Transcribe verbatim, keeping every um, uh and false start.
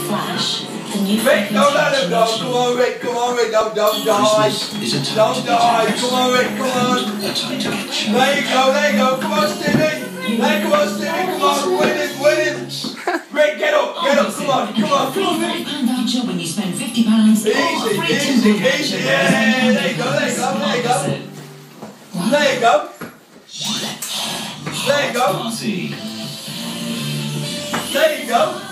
Flash, the new Rick, don't let him go. Come on, Rick. Come on, Rick. Don't, don't die. Don't die. Come on, Rick. Come on. There you go. There you go. Come on, Stevie. There, come on, Stevie. Come on. Win it. Win it. Rick, get up. Get up. Come on. Come on. Come on. thirty pound voucher when you spend fifty pounds. Easy, easy, easy. Yeah, there you go. There you go. There you go. There you go. There you go. There you go.